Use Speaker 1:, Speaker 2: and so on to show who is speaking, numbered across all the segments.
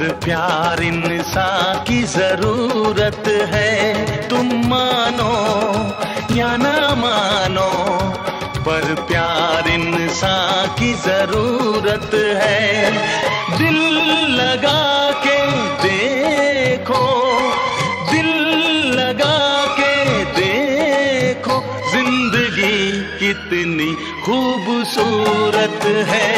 Speaker 1: प्यार इंसान की जरूरत है। तुम मानो या ना मानो, पर प्यार इंसान की जरूरत है। दिल लगा के देखो, दिल लगा के देखो, जिंदगी कितनी खूबसूरत है।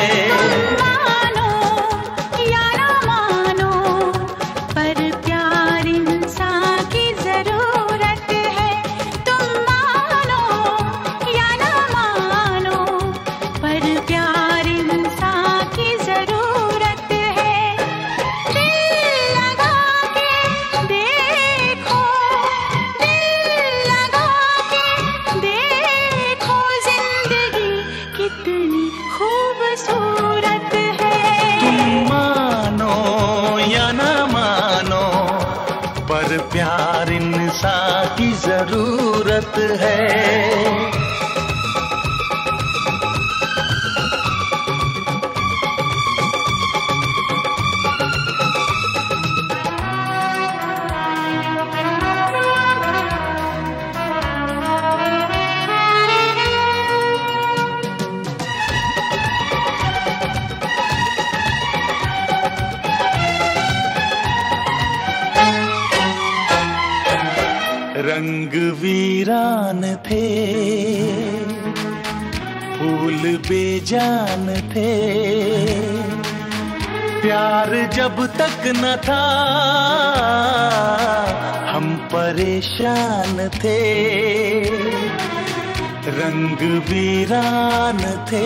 Speaker 1: पर प्यार इंसान की जरूरत है। रंग वीरान थे, फूल बेजान थे, प्यार जब तक न था हम परेशान थे। रंग वीरान थे,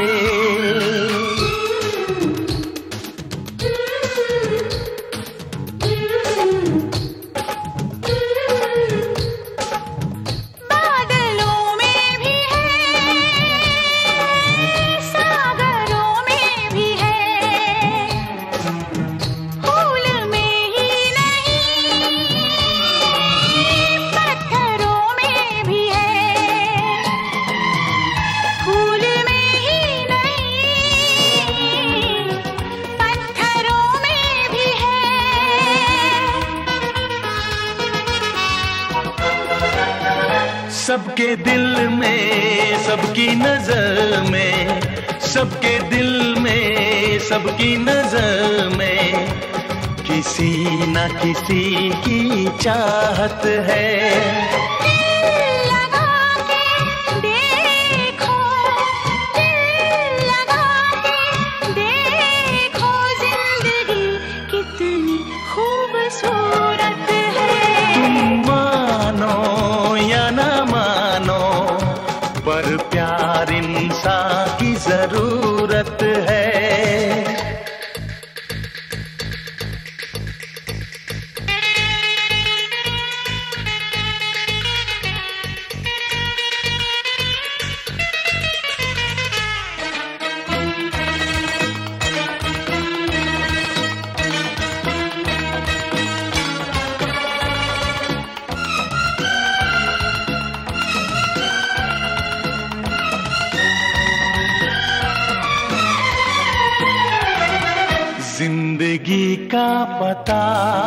Speaker 1: सबके दिल में, सबकी नजर में, सबके दिल में, सबकी नजर में किसी न किसी की चाहत है। पर प्यार इंसान की जरूरत है। जिंदगी का पता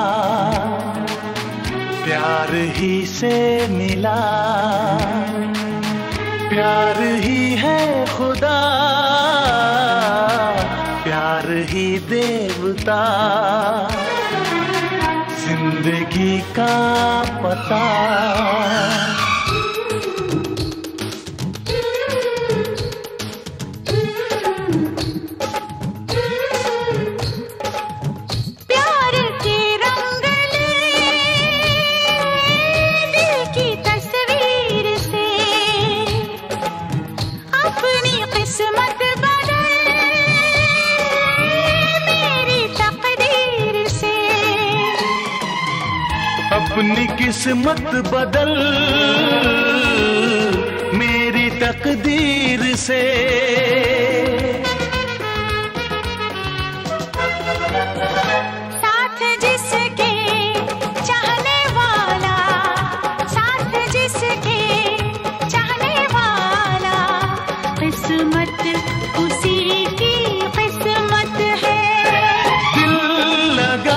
Speaker 1: प्यार ही से मिला, प्यार ही है खुदा, प्यार ही देवता। जिंदगी का पता अपनी किस्मत बदल मेरी तकदीर से।
Speaker 2: साथ जिसके चाहने वाला, साथ जिसके चाहने वाला, किस्मत उसी की किस्मत है।
Speaker 1: दिल लगा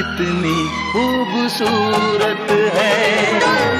Speaker 1: कितनी खूबसूरत है।